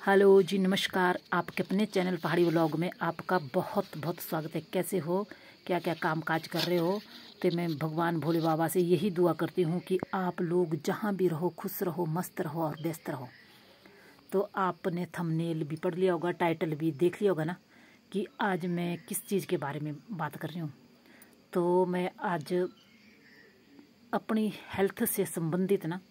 Hello जी, नमस्कार। आपके अपने चैनल पहाड़ी व्लॉग में आपका बहुत बहुत स्वागत है। कैसे हो, क्या क्या काम काज कर रहे हो? तो मैं भगवान भोले बाबा से यही दुआ करती हूँ कि आप लोग जहाँ भी रहो खुश रहो, मस्त रहो और व्यस्त रहो। तो आपने थंबनेल भी पढ़ लिया होगा, टाइटल भी देख लिया होगा ना कि आज मैं किस चीज़ के बारे में बात कर रही हूँ। तो मैं आज अपनी हेल्थ से संबंधित ना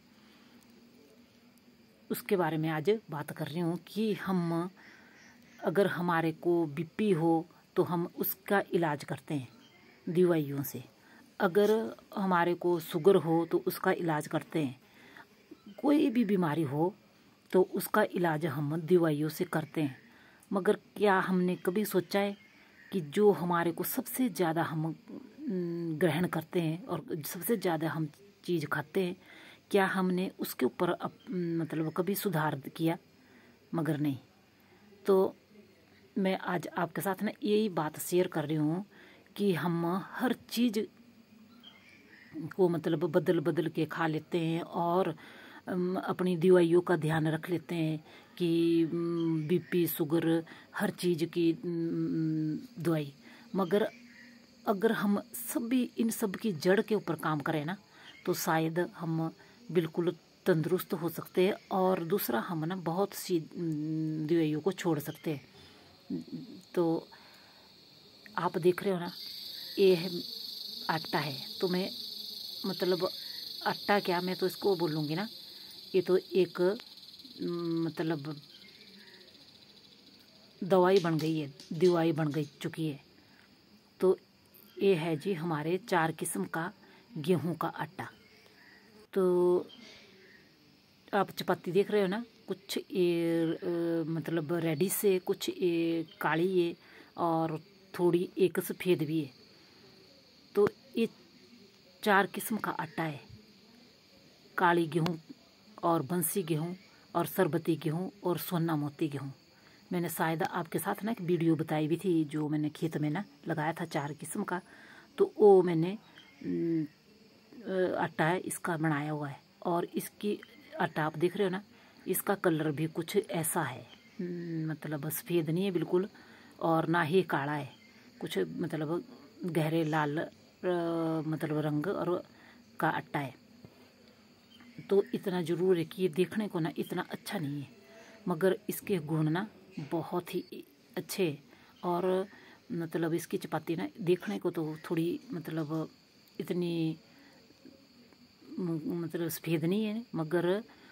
उसके बारे में आज बात कर रही हूँ कि हम अगर हमारे को बीपी हो तो हम उसका इलाज करते हैं दवाइयों से। अगर हमारे को शुगर हो तो उसका इलाज करते हैं। कोई भी बीमारी हो तो उसका इलाज हम दवाइयों से करते हैं। मगर क्या हमने कभी सोचा है कि जो हमारे को सबसे ज़्यादा हम ग्रहण करते हैं और सबसे ज़्यादा हम चीज़ खाते हैं, क्या हमने उसके ऊपर मतलब कभी सुधार किया? मगर नहीं। तो मैं आज आपके साथ ना यही बात शेयर कर रही हूँ कि हम हर चीज़ को मतलब बदल बदल के खा लेते हैं और अपनी दवाइयों का ध्यान रख लेते हैं कि बीपी शुगर हर चीज़ की दवाई। मगर अगर हम सभी इन सब की जड़ के ऊपर काम करें ना तो शायद हम बिल्कुल तंदुरुस्त हो सकते हैं। और दूसरा हम ना बहुत सी दवाइयों को छोड़ सकते हैं। तो आप देख रहे हो ना, ये है आटा है। तो मैं मतलब आटा क्या, मैं तो इसको बोलूँगी ना, ये तो एक मतलब दवाई बन गई है, दवाई बन गई चुकी है। तो ये है जी हमारे 4 किस्म का गेहूं का आटा। तो आप चपाती देख रहे हो ना, कुछ ये मतलब रेडिश है, कुछ ये काली है और थोड़ी एक सफ़ेद भी है। तो ये 4 किस्म का आटा है, काली गेहूं और बंसी गेहूं और सरबती गेहूं और सोना मोती गेहूं। मैंने शायद आपके साथ ना एक वीडियो बताई भी थी, जो मैंने खेत में ना लगाया था 4 किस्म का। तो वो मैंने आटा है इसका बनाया हुआ है। और इसकी आटा आप देख रहे हो ना, इसका कलर भी कुछ ऐसा है, मतलब सफ़ेद नहीं है बिल्कुल और ना ही काला है, कुछ मतलब गहरे लाल मतलब रंग और का आटा है। तो इतना ज़रूर है कि ये देखने को ना इतना अच्छा नहीं है, मगर इसके गुण ना बहुत ही अच्छे। और मतलब इसकी चपाती ना देखने को तो थोड़ी मतलब इतनी मतलब सफ़ेद नहीं है, मगर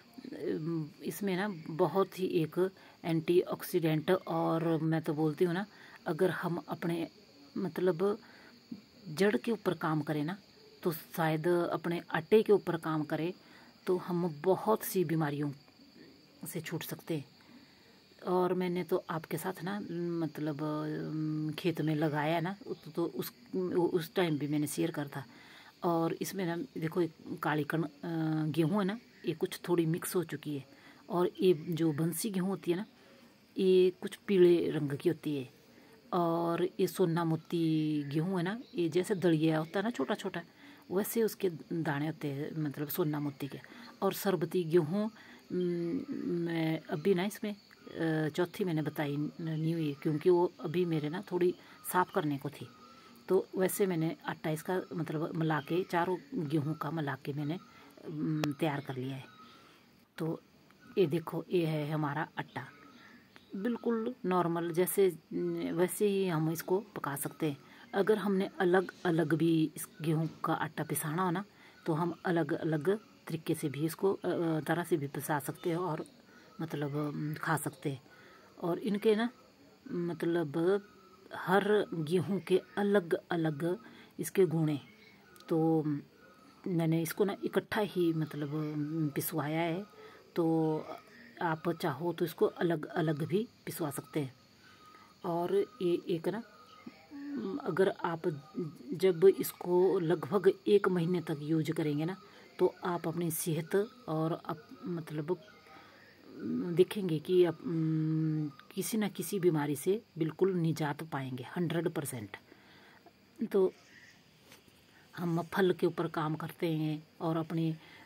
इसमें ना बहुत ही एक एंटीऑक्सीडेंट। और मैं तो बोलती हूँ ना, अगर हम अपने मतलब जड़ के ऊपर काम करें ना, तो शायद अपने आटे के ऊपर काम करें तो हम बहुत सी बीमारियों से छूट सकते हैं। और मैंने तो आपके साथ ना मतलब खेत में लगाया ना, तो उस टाइम भी मैंने शेयर करा था। और इसमें ना देखो, काली गेहूँ है ना, ये कुछ थोड़ी मिक्स हो चुकी है। और ये जो बंसी गेहूँ होती है ना, ये कुछ पीले रंग की होती है। और ये सोना मोती गेहूँ है ना, ये जैसे दलिया होता है ना छोटा छोटा, वैसे उसके दाने होते हैं, मतलब सोना मोती के। और सरबती गेहूँ मैं अभी ना इसमें चौथी मैंने बताई नहीं हुई, क्योंकि वो अभी मेरे ना थोड़ी साफ़ करने को थी। तो वैसे मैंने आटा इसका मतलब मिला के, चारों गेहूं का मिला के मैंने तैयार कर लिया है। तो ये देखो, ये है हमारा आटा, बिल्कुल नॉर्मल जैसे वैसे ही हम इसको पका सकते हैं। अगर हमने अलग अलग भी इस गेहूं का आटा पिसाना हो ना, तो हम अलग अलग तरीके से भी इसको तरह से भी पिसा सकते हैं और मतलब खा सकते हैं। और इनके ना मतलब हर गेहूं के अलग अलग इसके गुण हैं। तो मैंने इसको ना इकट्ठा ही मतलब पिसवाया है। तो आप चाहो तो इसको अलग अलग भी पिसवा सकते हैं। और ये एक ना, अगर आप जब इसको लगभग 1 महीने तक यूज करेंगे ना, तो आप अपनी सेहत और मतलब देखेंगे कि आप किसी न किसी बीमारी से बिल्कुल निजात पाएंगे 100%। तो हम फल के ऊपर काम करते हैं और अपनी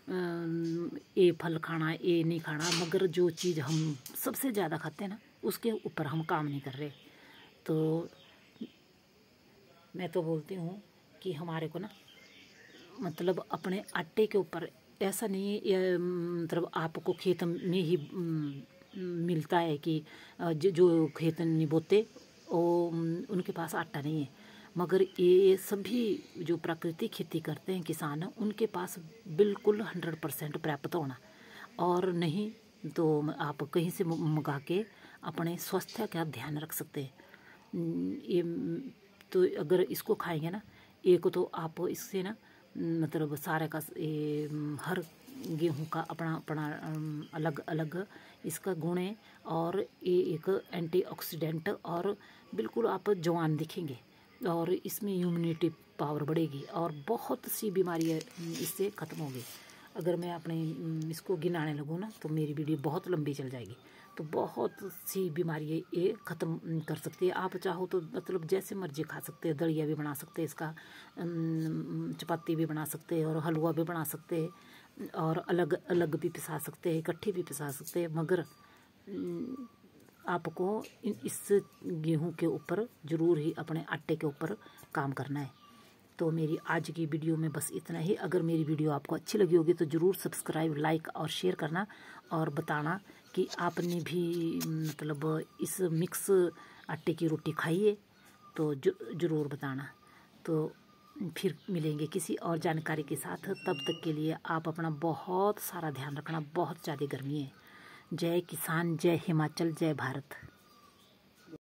ये फल खाना, ये नहीं खाना, मगर जो चीज़ हम सबसे ज़्यादा खाते हैं ना उसके ऊपर हम काम नहीं कर रहे। तो मैं तो बोलती हूँ कि हमारे को ना मतलब अपने आटे के ऊपर ऐसा नहीं है, मतलब आपको खेत में ही मिलता है कि जो खेत नहीं बोते वो उनके पास आटा नहीं है, मगर ये सभी जो प्राकृतिक खेती करते हैं किसान उनके पास बिल्कुल 100% प्राप्त होना। और नहीं तो आप कहीं से मंगा के अपने स्वास्थ्य का ध्यान रख सकते हैं। ये तो अगर इसको खाएंगे ना, एक तो आप इससे ना मतलब सारे का ये हर गेहूं का अपना अपना अलग अलग इसका गुण है, और ये एक एंटीऑक्सीडेंट, और बिल्कुल आप जवान दिखेंगे, और इसमें इम्यूनिटी पावर बढ़ेगी और बहुत सी बीमारियां इससे ख़त्म होगी। अगर मैं अपने इसको गिनाने लगूँ ना तो मेरी वीडियो बहुत लंबी चल जाएगी। तो बहुत सी बीमारियाँ ये ख़त्म कर सकती है। आप चाहो तो मतलब जैसे मर्जी खा सकते हैं, दलिया भी बना सकते हैं, इसका चपाती भी बना सकते हैं, और हलवा भी बना सकते हैं, और अलग अलग भी पिसा सकते हैं, इकट्ठी भी पिसा सकते हैं, मगर आपको इस गेहूं के ऊपर ज़रूर ही अपने आटे के ऊपर काम करना है। तो मेरी आज की वीडियो में बस इतना ही। अगर मेरी वीडियो आपको अच्छी लगी होगी तो ज़रूर सब्सक्राइब, लाइक और शेयर करना, और बताना कि आपने भी मतलब इस मिक्स आटे की रोटी खाई है, तो ज़रूर बताना। तो फिर मिलेंगे किसी और जानकारी के साथ, तब तक के लिए आप अपना बहुत सारा ध्यान रखना। बहुत ज़्यादा गर्मी है। जय किसान, जय हिमाचल, जय भारत।